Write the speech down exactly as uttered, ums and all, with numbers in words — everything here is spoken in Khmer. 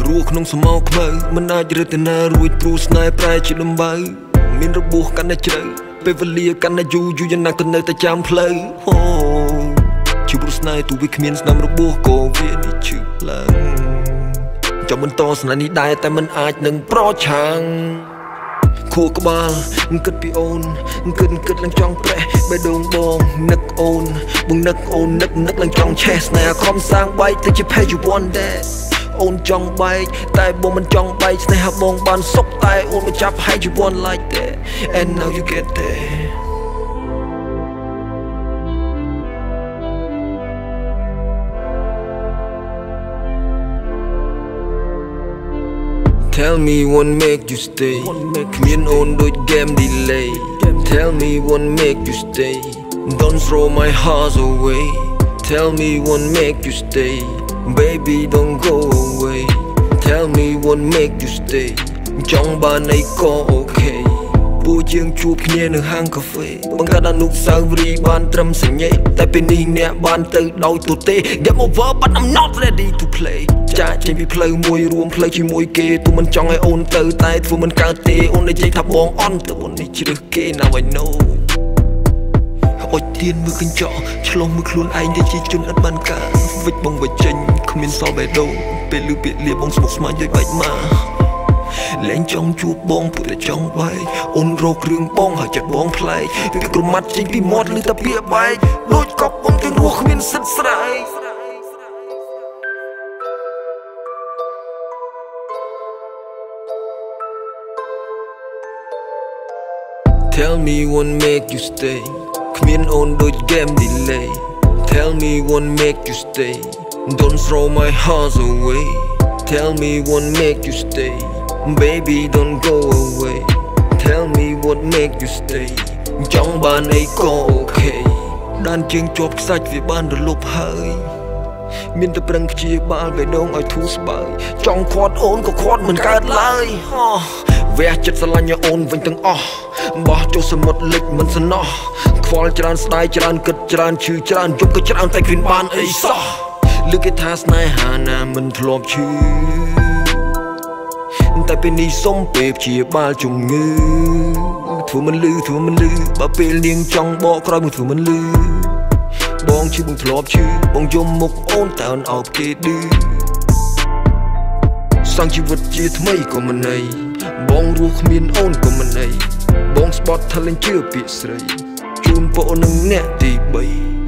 ruột nông sầm mau khơi mình ai rơi tên na ruột tru snai prai chỉ đâm bay miền rập buộc cắn na chơi về vật lia cắn na du du dân nặng tên nơi ta chạm play chỉ bút snai tu việc miền nằm rập buộc cổ việt đi chữ lăng cho mình to sân này đạiแต่มันอาจនឹងប្រឆាំងខួរក្បាលគិតពីអូនគិតគិតឡើងចង់ប្រេះបេះដូងបងនឹកអូនបងនឹកអូននឹកនឹកឡើងចង់ឆេះស្នេហ៍ខំសាងបែកទៅជា page you want that អូនចង់បែកតែបងមិនចង់បែកស្នេហ៍បងបានសុខតែអូនមិនចាប់ how you want like that and now you get there Tell me what make you stay មានអូនដូច game delay Tell me what make you stay Don't throw my heart away Tell me what make you stay Baby don't go away Tell me what make you stay ចង់បានអីក៏អូខេពូជាងជួបគ្នានៅហាងកាហ្វេបង្កើតអនុស្សាវរីយ៍បានត្រឹមសញ្ញេតែពេលនេះអ្នកបានទៅដោយទូទេ Game over but I'm not ready to play ចាចេញពីផ្លូវមួយរួមផ្លូវជាមួយគេទូមិនចង់ឲ្យអូនទៅតែធ្វើមិនកើតទេអូននិយាយថាបងអន់ទៅអូននេះជ្រើសគេ Now I know អុចទៀនមើលកញ្ចក់ឆ្លងមើលខ្លួនឯងទៅជាជនឥតបានការវិចបងវិចចេញគ្មានសល់បេះដូងពេលឮពាក្យលាបងស្មុគស្មាញដូចបាច់ម៉ាលែងចង់ជួបបងព្រោះតែចង់បែកអូនរករឿងបងហើយចិត្តបងប្លែកពីក្រមាត់ចេញពីមាត់ឮតែពាក្យបែកដូចកប់បងទាំងរស់គ្មានសិទ្ធស្រែកTell me what make you stay គ្មានអូនដូច game delay Tell me what make you stay Don't throw my heart away Tell me what make you stay Baby don't go away Tell me what make you stay ចង់បានអីក៏អូខេដានជើងជាប់ខ្សាច់វាបានរលប់ហើយមានតែប្រឹងព្យាបាលបេះដូងឲ្យធូរស្បើយចង់ខាត់អូនក៏ខាត់មិនកើតឡើយវះចិត្តស្រឡាញ់អូនវិញទាំងអស់បោះចូលសមុទ្រលិចមិនសំណោះខ្វល់ច្រើនស្ដាយច្រើនគិតច្រើនឈឺច្រើនយប់ក៏ច្រើនតែគ្មានបានអីសោះលើគេថាស្នេហាណាមិនធ្លាប់ឈឺតែពេលនេះសុំពេលព្យាបាលជំងឺធ្វើមិនលឺធ្វើមិនលឺបើពេលនាងចង់បកក្រោយមកធ្វើមិនលឺបងឈឺបងធ្លាប់ឈឺបងយំមុខអូនតែអូនអោបគេឌឺសង់ជីវិតជាថ្មីក៏មិនអីបងរស់គ្មានអូនក៏មិនអីបងស្បត់ថាលេងជឿពាក្យស្រីជូនបងនឹងអ្នកទីបី